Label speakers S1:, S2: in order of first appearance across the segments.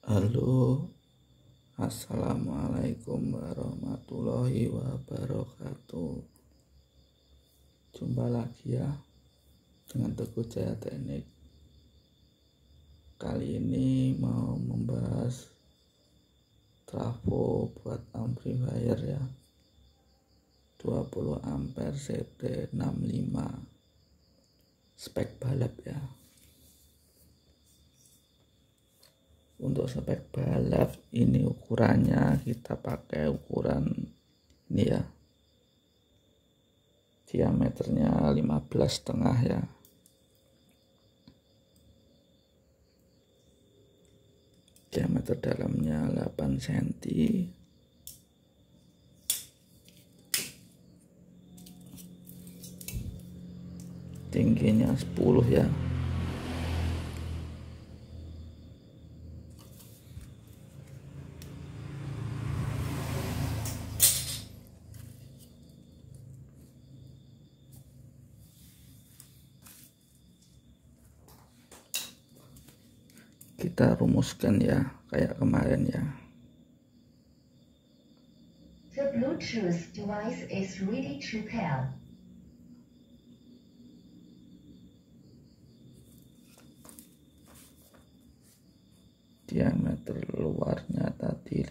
S1: Halo, assalamualaikum warahmatullahi wabarakatuh. Jumpa lagi ya dengan Teguh Jaya Teknik. Kali ini mau membahas trafo buat amplifier ya, 20 ampere CT65 spek balap ya. Untuk spek balap ini ukurannya kita pakai ukuran ini ya, diameternya 15,5 ya. Diameter dalamnya 8 cm. Tingginya 10 ya. Kita rumuskan ya kayak kemarin ya.
S2: The Bluetooth device is ready to pair.
S1: Diameter luarnya tadi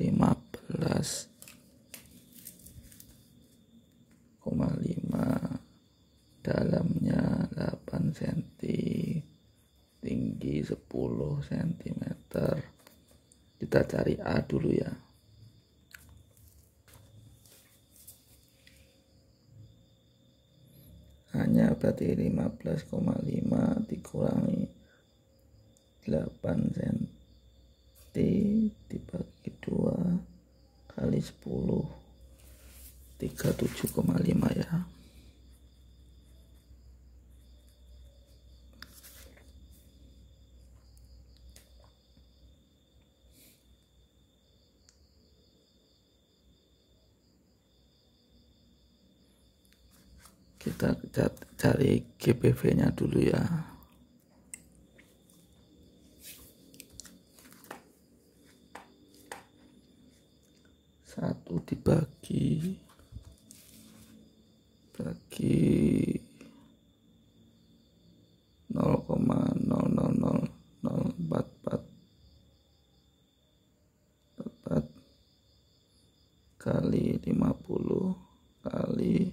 S1: 15,5, dalamnya 8 cm, tinggi 10 cm. Kita cari A dulu ya. Hanya berarti 15,5 dikurangi 8 cm dibagi 2 kali 10, 37,5 ya. Kita cari GBV nya dulu ya. Satu dibagi 0,000044 kali 50 kali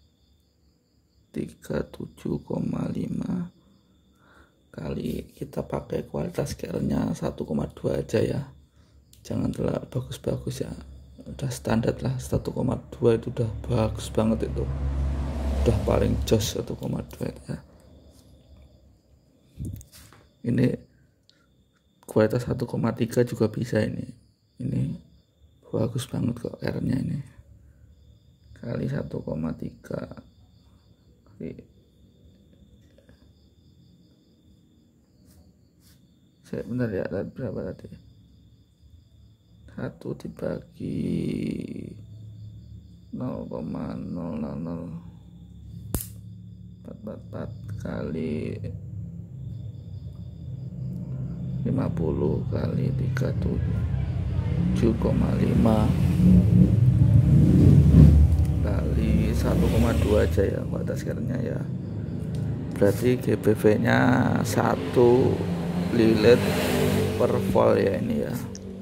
S1: 37,5 kali, kita pakai kualitas care-nya 1,2 aja ya, jangan terlalu bagus-bagus ya, udah standar lah 1,2 itu udah bagus banget, itu udah paling jos 1,2 ya. Ini kualitas 1,3 juga bisa, ini bagus banget kok care-nya ini. Kali 1,3 saya benar ya, berapa tadi? 1 dibagi 0,000444 kali 50 kali 37,5 kali 1,2 aja ya kualitas care-nya ya. Berarti GBV nya 1 lilit per volt ya ini ya,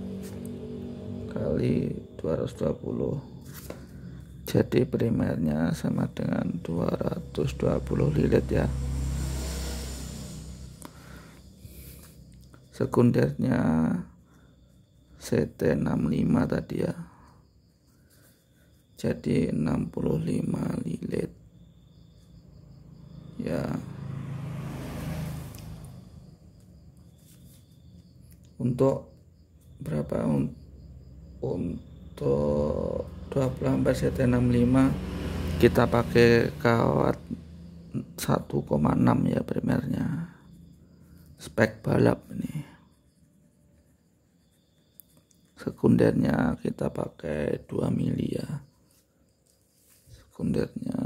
S1: kali 220. Jadi primernya sama dengan 220 lilit ya. Sekundernya CT65 tadi ya, jadi 65 lilit ya. Untuk berapa? Untuk 20 ampere CT65 kita pakai kawat 1,6 ya primernya, spek balap ini. Sekundernya kita pakai 2 mili ya, sekundernya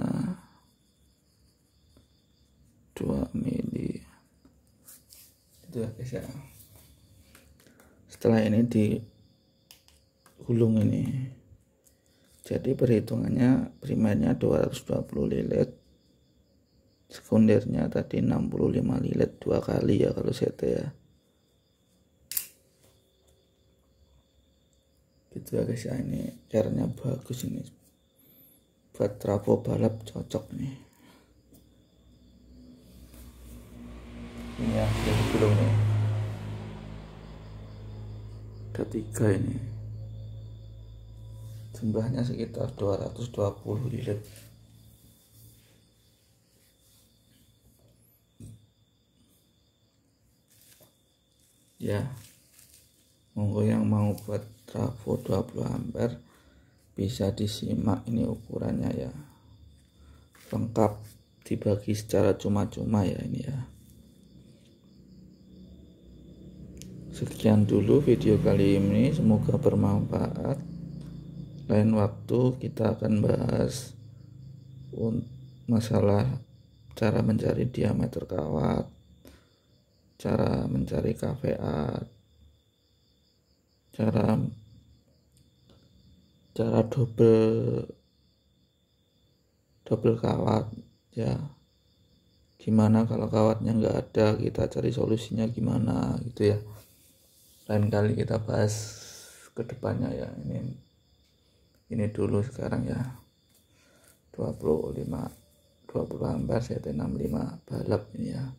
S1: 2 mili itu ya guys ya. Setelah ini digulung ini. Jadi perhitungannya primernya 220 lilit, sekundernya tadi 65 lilit 2 kali ya kalau CT ya. Gitu ya guys ya, ini caranya bagus ini. Buat trafo balap cocok nih. Ini yang digulung nih. Ada 3 ini. Jumlahnya sekitar 220 lilit. Ya, monggo yang mau buat trafo 20 ampere bisa disimak ini ukurannya ya, lengkap, dibagi secara cuma-cuma ya ini ya. Sekian dulu video kali ini, semoga bermanfaat. Lain waktu kita akan bahas masalah cara mencari diameter kawat, cara mencari KVA, cara double kawat ya. Gimana kalau kawatnya nggak ada, kita cari solusinya gimana gitu ya. Lain kali kita bahas ke depannya ya. Ini dulu sekarang ya. 20 ampere CT65 balap ini ya.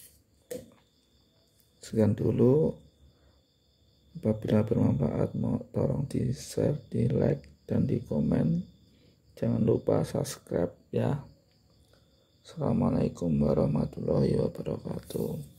S1: Sekian dulu. Apabila bermanfaat, tolong di share, di like, dan di komen. Jangan lupa subscribe ya. Assalamualaikum warahmatullahi wabarakatuh.